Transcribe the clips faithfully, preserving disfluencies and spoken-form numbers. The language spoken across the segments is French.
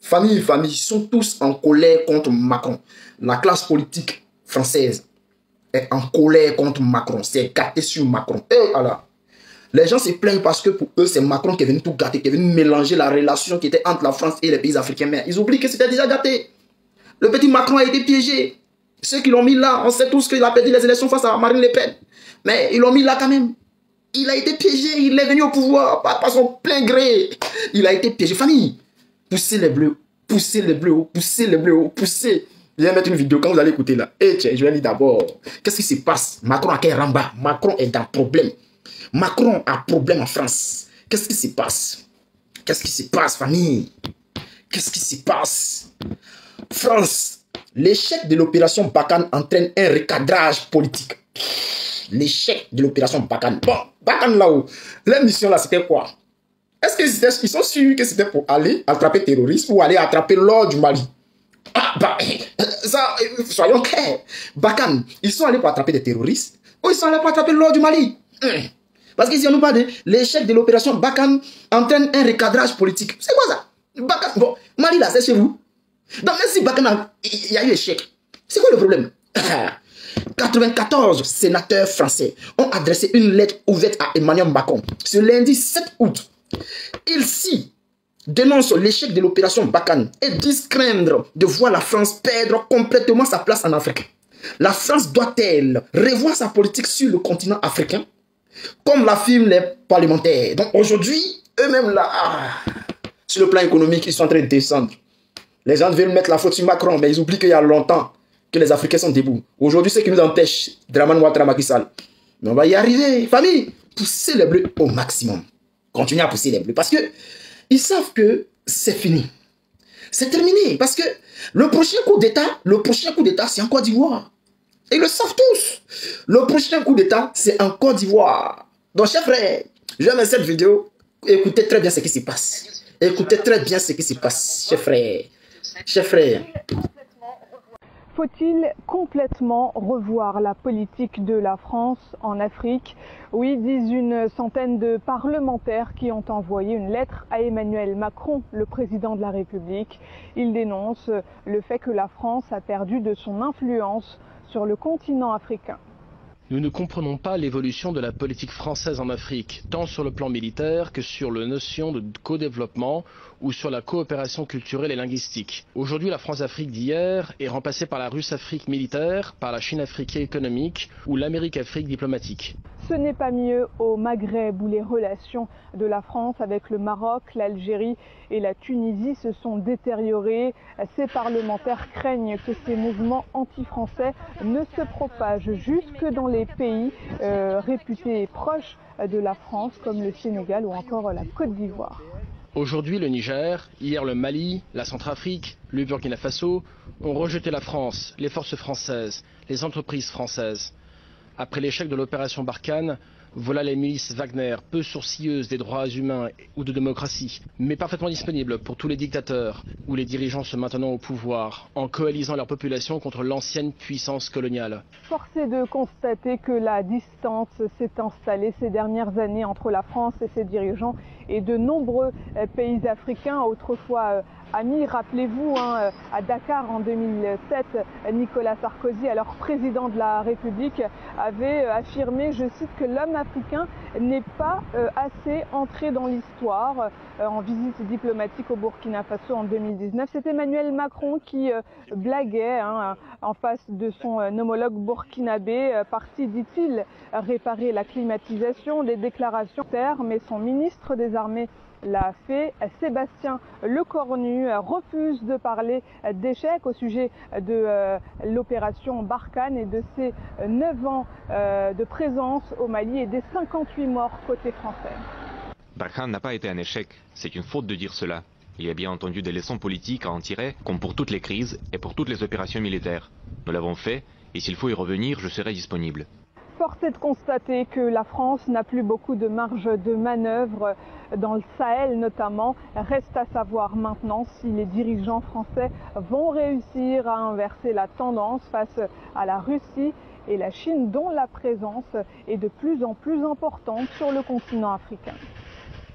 Famille, famille, ils sont tous en colère contre Macron. La classe politique française est en colère contre Macron. C'est gâté sur Macron. Et alors, les gens se plaignent parce que pour eux, c'est Macron qui est venu tout gâter, qui est venu mélanger la relation qui était entre la France et les pays africains. Mais ils oublient que c'était déjà gâté. Le petit Macron a été piégé. Ceux qui l'ont mis là, on sait tous qu'il a perdu les élections face à Marine Le Pen. Mais ils l'ont mis là quand même. Il a été piégé, il est venu au pouvoir par, par son plein gré. Il a été piégé. Famille, poussez les bleus, poussez les bleus, poussez les bleus, poussez. Je vais mettre une vidéo quand vous allez écouter là. Et tiens, je vais lire d'abord. Qu'est-ce qui se passe? Macron a quel ramba? Macron est dans problème. Macron a problème en France. Qu'est-ce qui se passe? Qu'est-ce qui se passe, famille? Qu'est-ce qui se passe? France, l'échec de l'opération Barkhane entraîne un recadrage politique. L'échec de l'opération Barkhane. Bon, Barkhane là-haut, leur mission là, c'était quoi? Est-ce qu'ils sont sûrs que c'était pour aller attraper terroristes ou aller attraper l'or du Mali? Ah, bah, ça, soyons clairs. Barkhane, ils sont allés pour attraper des terroristes ou ils sont allés pour attraper l'or du Mali? hum. Parce qu'ici, on nous parle de l'échec de l'opération Barkhane entraîne un recadrage politique. C'est quoi ça? Barkhane, bon, Mali là, c'est chez vous. Donc, même si Barkhane, il y a eu échec, c'est quoi le problème? quatre-vingt-quatorze sénateurs français ont adressé une lettre ouverte à Emmanuel Macron ce lundi sept août. Ils-ci dénoncent l'échec de l'opération Barkhane et disent craindre de voir la France perdre complètement sa place en Afrique. La France doit-elle revoir sa politique sur le continent africain, comme l'affirment les parlementaires? Donc aujourd'hui, eux-mêmes là, ah, sur le plan économique, ils sont en train de descendre. Les gens veulent mettre la faute sur Macron, mais ils oublient qu'il y a longtemps que les Africains sont debout. Aujourd'hui, ce qui nous empêche, Dramane Ouattara Macky Sall. Mais on va y arriver. Famille, poussez les bleus au maximum. Continuez à pousser les bleus. Parce que ils savent que c'est fini. C'est terminé. Parce que le prochain coup d'État, le prochain coup d'État, c'est en Côte d'Ivoire. Et ils le savent tous. Le prochain coup d'État, c'est en Côte d'Ivoire. Donc, chers frères, je vais mettre cette vidéo. Écoutez très bien ce qui se passe. Écoutez très bien ce qui se passe, chers frères. Chers frères. Faut-il complètement revoir la politique de la France en Afrique? Oui, disent une centaine de parlementaires qui ont envoyé une lettre à Emmanuel Macron, le président de la République. Ils dénoncent le fait que la France a perdu de son influence sur le continent africain. Nous ne comprenons pas l'évolution de la politique française en Afrique, tant sur le plan militaire que sur la notion de co-développement ou sur la coopération culturelle et linguistique. Aujourd'hui, la France-Afrique d'hier est remplacée par la Russe-Afrique militaire, par la Chine-Afrique économique ou l'Amérique-Afrique diplomatique. Ce n'est pas mieux au Maghreb où les relations de la France avec le Maroc, l'Algérie et la Tunisie se sont détériorées. Ces parlementaires craignent que ces mouvements anti-français ne se propagent jusque dans les pays euh, réputés proches de la France comme le Sénégal ou encore la Côte d'Ivoire. Aujourd'hui, le Niger, hier le Mali, la Centrafrique, le Burkina Faso ont rejeté la France, les forces françaises, les entreprises françaises. Après l'échec de l'opération Barkhane, voilà les milices Wagner, peu sourcilleuses des droits humains ou de démocratie, mais parfaitement disponibles pour tous les dictateurs ou les dirigeants se maintenant au pouvoir, en coalisant leur population contre l'ancienne puissance coloniale. Force est de constater que la distance s'est installée ces dernières années entre la France et ses dirigeants et de nombreux pays africains, autrefois amis. Rappelez-vous, hein, à Dakar en deux mille sept, Nicolas Sarkozy, alors président de la République, avait affirmé, je cite, que l'homme africain n'est pas euh, assez entré dans l'histoire. Euh, en visite diplomatique au Burkina Faso en deux mille dix-neuf, c'est Emmanuel Macron qui euh, blaguait hein, en face de son euh, homologue burkinabé, euh, parti, dit-il, réparer la climatisation, des déclarations terres, mais son ministre des Armées l'a fait. Sébastien Lecornu refuse de parler d'échec au sujet de euh, l'opération Barkhane et de ses neuf ans euh, de présence au Mali et des cinquante-huit morts côté français. Barkhane n'a pas été un échec, c'est une faute de dire cela. Il y a bien entendu des leçons politiques à en tirer, comme pour toutes les crises et pour toutes les opérations militaires. Nous l'avons fait, et s'il faut y revenir, je serai disponible. Force est de constater que la France n'a plus beaucoup de marge de manœuvre dans le Sahel notamment. Reste à savoir maintenant si les dirigeants français vont réussir à inverser la tendance face à la Russie et la Chine, dont la présence est de plus en plus importante sur le continent africain.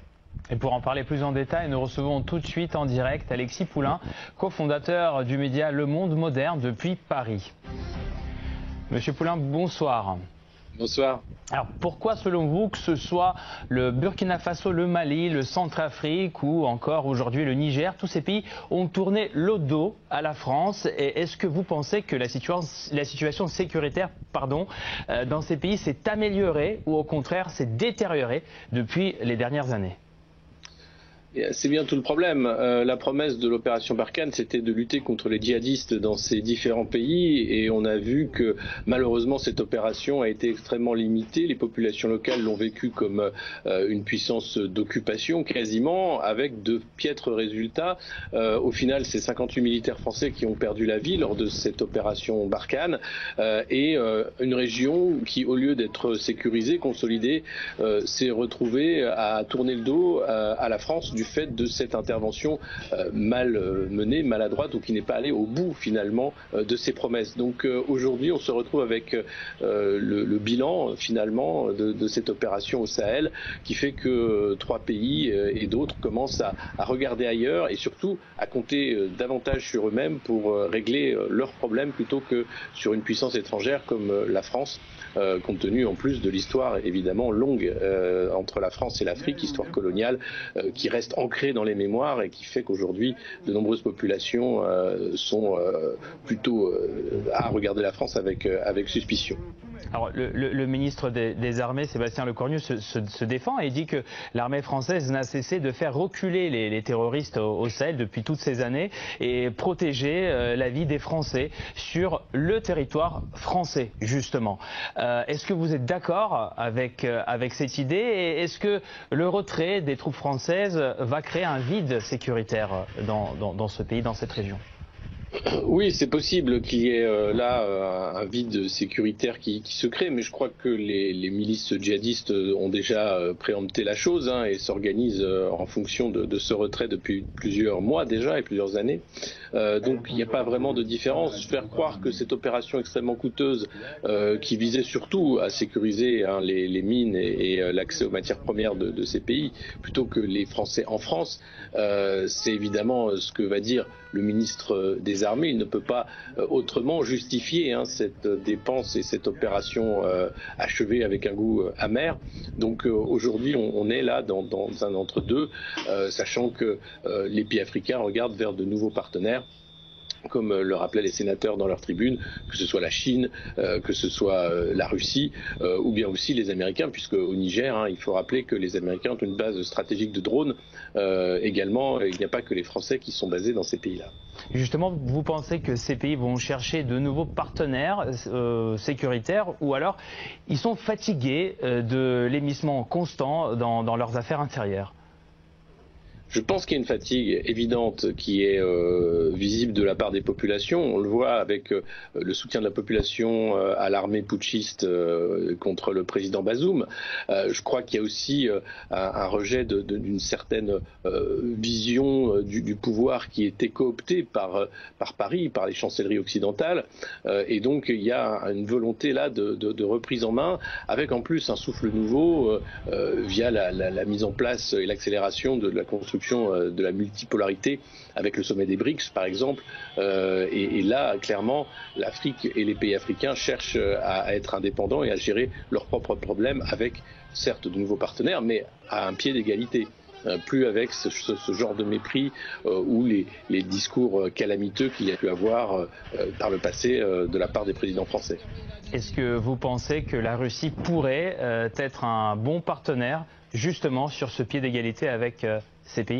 Et pour en parler plus en détail, nous recevons tout de suite en direct Alexis Poulain, cofondateur du média Le Monde Moderne depuis Paris. Monsieur Poulain, bonsoir. Bonsoir. Alors pourquoi selon vous que ce soit le Burkina Faso, le Mali, le Centrafrique ou encore aujourd'hui le Niger, tous ces pays ont tourné le dos à la France et est-ce que vous pensez que la situation, la situation sécuritaire pardon, euh, dans ces pays s'est améliorée ou au contraire s'est détériorée depuis les dernières années ? C'est bien tout le problème. Euh, la promesse de l'opération Barkhane, c'était de lutter contre les djihadistes dans ces différents pays et on a vu que malheureusement cette opération a été extrêmement limitée. Les populations locales l'ont vécu comme euh, une puissance d'occupation quasiment, avec de piètres résultats. Euh, au final, c'est cinquante-huit militaires français qui ont perdu la vie lors de cette opération Barkhane euh, et euh, une région qui, au lieu d'être sécurisée, consolidée, euh, s'est retrouvée à tourner le dos euh, à la France du fait de cette intervention euh, mal euh, menée, maladroite ou qui n'est pas allée au bout finalement euh, de ses promesses. Donc euh, aujourd'hui on se retrouve avec euh, le, le bilan finalement de, de cette opération au Sahel qui fait que euh, trois pays euh, et d'autres commencent à, à regarder ailleurs et surtout à compter euh, davantage sur eux-mêmes pour euh, régler euh, leurs problèmes plutôt que sur une puissance étrangère comme euh, la France. Euh, compte tenu en plus de l'histoire évidemment longue euh, entre la France et l'Afrique, histoire coloniale euh, qui reste ancrée dans les mémoires et qui fait qu'aujourd'hui de nombreuses populations euh, sont euh, plutôt euh, à regarder la France avec, euh, avec suspicion. Alors, le, le, le ministre des, des Armées, Sébastien Lecornu, se, se, se défend et dit que l'armée française n'a cessé de faire reculer les, les terroristes au, au Sahel depuis toutes ces années et protéger euh, la vie des Français sur le territoire français, justement. Euh, est-ce que vous êtes d'accord avec, euh, avec cette idée et est-ce que le retrait des troupes françaises va créer un vide sécuritaire dans, dans, dans ce pays, dans cette région ? Oui, c'est possible qu'il y ait euh, là euh, un vide sécuritaire qui, qui se crée, mais je crois que les, les milices djihadistes ont déjà euh, préempté la chose hein, et s'organisent euh, en fonction de, de ce retrait depuis plusieurs mois déjà et plusieurs années. Euh, donc il n'y a pas vraiment de différence. Faire croire que cette opération extrêmement coûteuse euh, qui visait surtout à sécuriser hein, les, les mines et, et euh, l'accès aux matières premières de, de ces pays, plutôt que les Français en France, euh, c'est évidemment ce que va dire le ministre des Armées. Il ne peut pas euh, autrement justifier hein, cette dépense et cette opération euh, achevée avec un goût euh, amer. Donc euh, aujourd'hui on, on est là dans, dans un entre-deux, euh, sachant que euh, les pays africains regardent vers de nouveaux partenaires, comme le rappelaient les sénateurs dans leur tribune, que ce soit la Chine, euh, que ce soit euh, la Russie, euh, ou bien aussi les Américains, puisque au Niger, hein, il faut rappeler que les Américains ont une base stratégique de drones. Euh, également, il n'y a pas que les Français qui sont basés dans ces pays-là. Justement, vous pensez que ces pays vont chercher de nouveaux partenaires euh, sécuritaires ou alors ils sont fatigués euh, de l'émissement constant dans, dans leurs affaires intérieures ? Je pense qu'il y a une fatigue évidente qui est euh, visible de la part des populations. On le voit avec euh, le soutien de la population euh, à l'armée putschiste euh, contre le président Bazoum. Euh, je crois qu'il y a aussi euh, un, un rejet de, de, d'une certaine euh, vision euh, du, du pouvoir qui était cooptée par, euh, par Paris, par les chancelleries occidentales. Euh, et donc il y a une volonté là de, de, de reprise en main, avec en plus un souffle nouveau euh, euh, via la, la, la mise en place et l'accélération de la construction de la multipolarité avec le sommet des BRICS par exemple, euh, et, et là clairement l'Afrique et les pays africains cherchent à, à être indépendants et à gérer leurs propres problèmes avec certes de nouveaux partenaires mais à un pied d'égalité. Euh, plus avec ce, ce, ce genre de mépris euh, ou les, les discours calamiteux qu'il y a pu avoir euh, par le passé euh, de la part des présidents français. Est-ce que vous pensez que la Russie pourrait euh, être un bon partenaire justement sur ce pied d'égalité avec euh, ces pays ?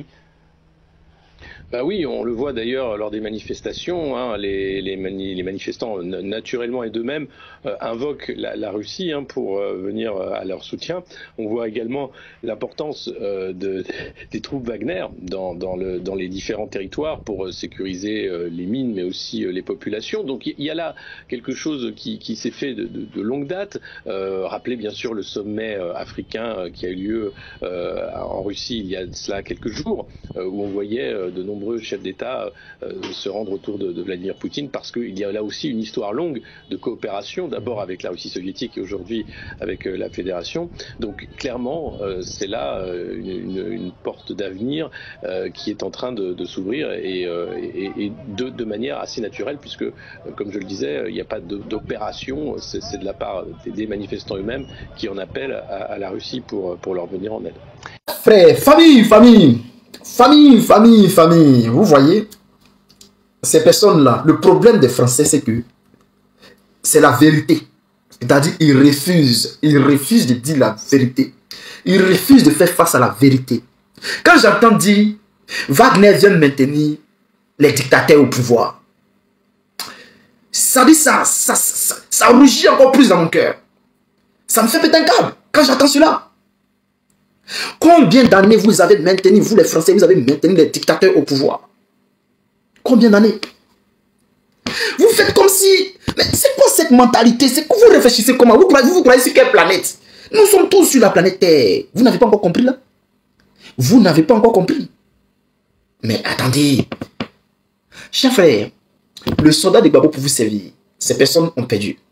Ben oui, on le voit d'ailleurs lors des manifestations, hein, les, les, mani les manifestants naturellement et d'eux-mêmes euh, invoquent la, la Russie hein, pour euh, venir euh, à leur soutien. On voit également l'importance euh, de, des troupes Wagner dans, dans, le, dans les différents territoires pour euh, sécuriser euh, les mines mais aussi euh, les populations. Donc il y, y a là quelque chose qui, qui s'est fait de, de, de longue date. Euh, rappelez bien sûr le sommet euh, africain euh, qui a eu lieu euh, en Russie il y a de cela quelques jours, euh, où on voyait euh, de nombreux chefs d'État euh, se rendre autour de, de Vladimir Poutine, parce qu'il y a là aussi une histoire longue de coopération, d'abord avec la Russie soviétique et aujourd'hui avec euh, la Fédération. Donc clairement, euh, c'est là euh, une, une, une porte d'avenir euh, qui est en train de, de s'ouvrir et, euh, et, et de, de manière assez naturelle, puisque, euh, comme je le disais, il n'y a pas d'opération, c'est de la part des, des manifestants eux-mêmes qui en appellent à, à la Russie pour, pour leur venir en aide. Frère, famille, famille, famille, famille, famille, vous voyez, ces personnes-là, le problème des Français, c'est que c'est la vérité. C'est-à-dire, ils refusent, ils refusent de dire la vérité. Ils refusent de faire face à la vérité. Quand j'entends dire, Wagner vient maintenir les dictateurs au pouvoir, ça dit ça, ça, ça, ça rougit encore plus dans mon cœur. Ça me fait péter un câble quand j'entends cela. Combien d'années vous avez maintenu, vous les Français, vous avez maintenu les dictateurs au pouvoir? Combien d'années? Vous faites comme si... Mais c'est quoi cette mentalité? C'est que vous réfléchissez comment? Vous croyez, vous, vous croyez sur quelle planète? Nous sommes tous sur la planète Terre. Vous n'avez pas encore compris là? Vous n'avez pas encore compris. Mais attendez. Chers frères, le soldat de Gbagbo pour vous servir, ces personnes ont perdu.